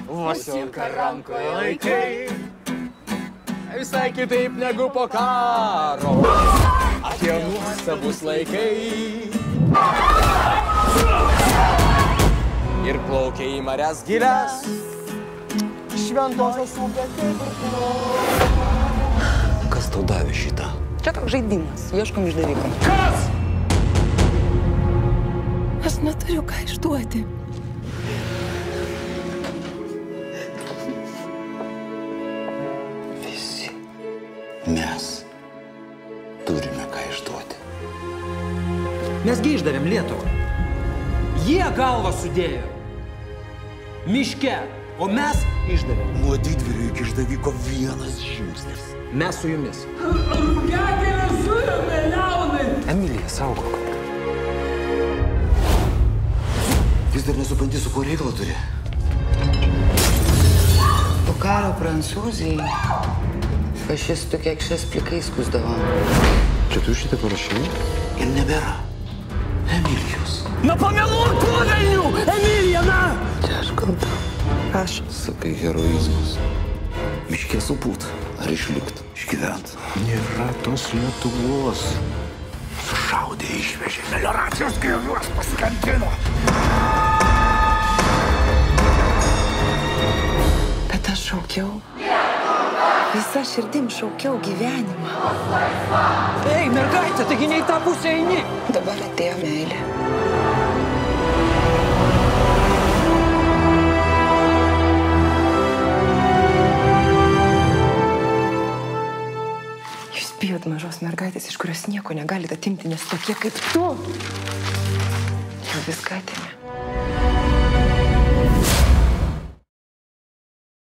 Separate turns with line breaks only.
Vasilka rankoje laikai, visai kitaip negu po karo. Apie nuostabus laikai. Ir plaukia į marias gilias, šventosios upės kaip ir kūno.
Kas tau davė šitą?
Čia toks žaidimas, ieškom išdavikų.
Kas?
Aš neturiu ką išduoti.
Visi mes turime ką išduoti.
Mesgi išdavėm Lietuvą. Jie galvą sudėjo. Miške, o mes išdavėm.
Nuo didvyrio iki išdaviko vienas žingsnis.
Mes su jumis.
Rugiagėlė suėmė liaunai.
Emilija, saugok.
Vis dar nesupranti, su kuo reikalą turi.
Po karo Prancūzijai fašistų kekšės plikai skusdavo.
Čia tu šitą parašai? Ir nebėra Emilijos.
Na pameluok, tuo velnių! Emilija, na!
Čia aš kalta. Aš.
Sakai, heroizmas. Miškė supūt. Ar išlikt? Išgyvent. Nėra tos Lietuvos. Sušaudė, išvežė. Melioracijos grioviuos paskandino.
Bet aš šaukiau. Visa širdim šaukiau gyvenimą.
Ei, mergaitė, taigi ne į tą pusę eini.
Dabar atėjo meilė. Jūs bijot mažos mergaitės, iš kurios nieko negalite atimti, nes tokie kaip tu jau viską atėmė.